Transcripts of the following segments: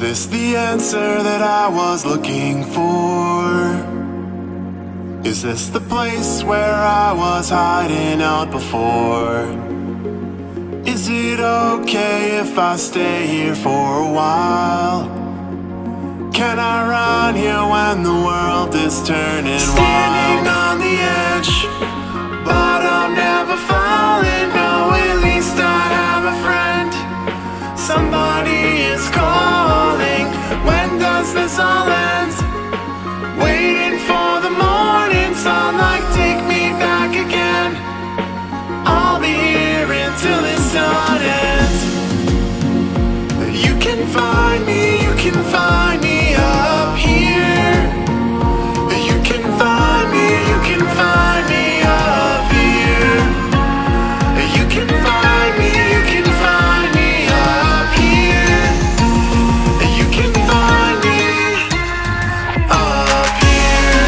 this the answer that I was looking for? Is this the place where I was hiding out before? Is it okay if I stay here for a while? Can I run here when the world is turning wild? Standing on the edge, but I'm never falling. No, at least I have a friend. Somebody is calling. When does this all end? Waiting for the morning sun, like take me back again. I'll be here until the sun ends. You can find me, you can find me up here. You can find me, you can find me up here. You can find me, you can find me up here. You can find me up here.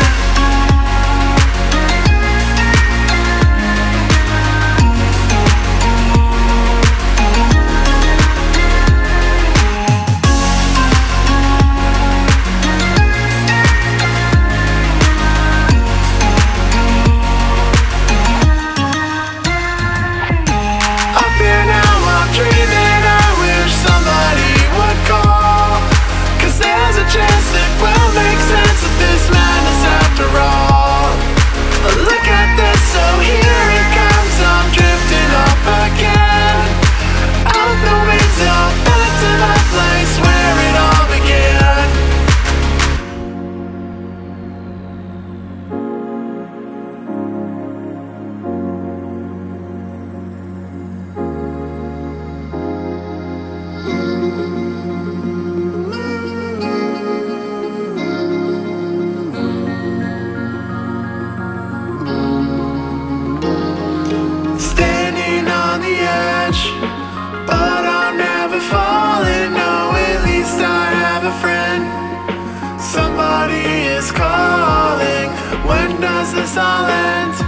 Up here now, I'm dreaming. I wish somebody would call, 'cause there's a chance it will make sense of this madness after all. Look at this, so here it comes. I'm drifting off again, out the window, back to the place where it all began. Standing on the edge, but I'm never falling. No, at least I have a friend. Somebody is calling. When does this all end?